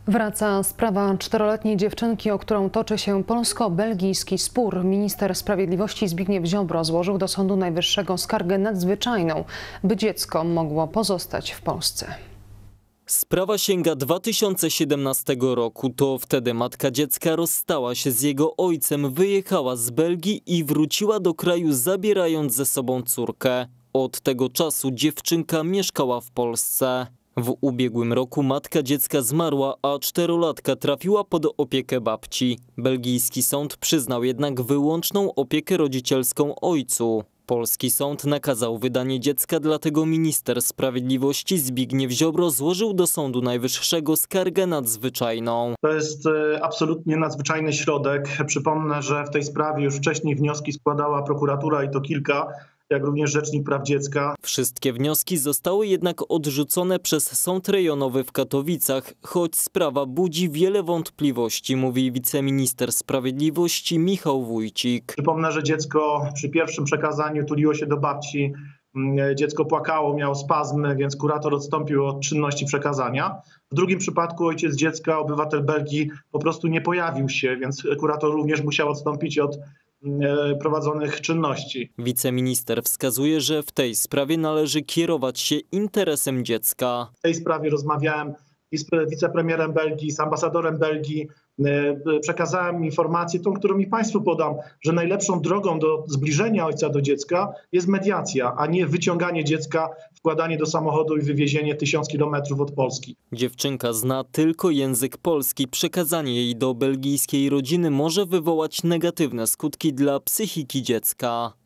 Wraca sprawa 4-letniej dziewczynki, o którą toczy się polsko-belgijski spór. Minister sprawiedliwości Zbigniew Ziobro złożył do Sądu Najwyższego skargę nadzwyczajną, by dziecko mogło pozostać w Polsce. Sprawa sięga 2017 roku. To wtedy matka dziecka rozstała się z jego ojcem, wyjechała z Belgii i wróciła do kraju, zabierając ze sobą córkę. Od tego czasu dziewczynka mieszkała w Polsce. W ubiegłym roku matka dziecka zmarła, a 4-latka trafiła pod opiekę babci. Belgijski sąd przyznał jednak wyłączną opiekę rodzicielską ojcu. Polski sąd nakazał wydanie dziecka, dlatego minister sprawiedliwości Zbigniew Ziobro złożył do Sądu Najwyższego skargę nadzwyczajną. To jest absolutnie nadzwyczajny środek. Przypomnę, że w tej sprawie już wcześniej wnioski składała prokuratura i to kilka, jak również Rzecznik Praw Dziecka. Wszystkie wnioski zostały jednak odrzucone przez Sąd Rejonowy w Katowicach, choć sprawa budzi wiele wątpliwości, mówi wiceminister sprawiedliwości Michał Wójcik. Przypomnę, że dziecko przy pierwszym przekazaniu tuliło się do babci. Dziecko płakało, miało spazmy, więc kurator odstąpił od czynności przekazania. W drugim przypadku ojciec dziecka, obywatel Belgii, po prostu nie pojawił się, więc kurator również musiał odstąpić od prowadzonych czynności. Wiceminister wskazuje, że w tej sprawie należy kierować się interesem dziecka. W tej sprawie rozmawiałem i z wicepremierem Belgii, z ambasadorem Belgii. Przekazałem informację, tą, którą i Państwu podam, że najlepszą drogą do zbliżenia ojca do dziecka jest mediacja, a nie wyciąganie dziecka, wkładanie do samochodu i wywiezienie 1000 kilometrów od Polski. Dziewczynka zna tylko język polski. Przekazanie jej do belgijskiej rodziny może wywołać negatywne skutki dla psychiki dziecka.